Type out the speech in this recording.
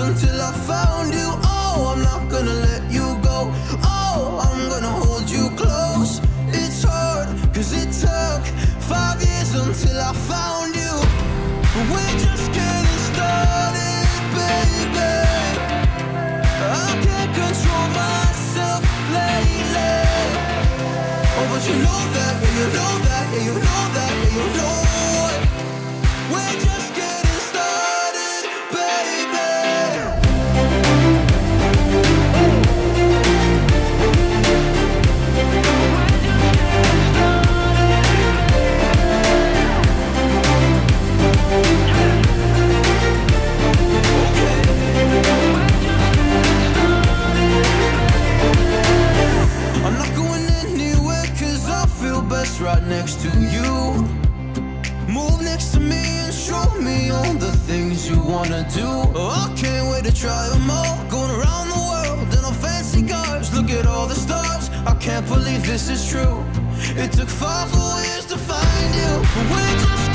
until I found you. Oh, I'm not gonna let you go. Oh, I'm gonna hold you close. It's hard, cause it took 5 years until I found you. But we're just getting started, baby. I can't control myself lately. Oh, but you know that, yeah, you know that, yeah, you know that, yeah, you know it. We're just getting started, baby. I'm not going anywhere cause I feel best right next to you. Move next to me and show me all the things you wanna do. Oh, I can't wait to try them all. Going around the world in our fancy cars. Look at all the stars, I can't believe this is true. It took 5 whole years to find you. But we're just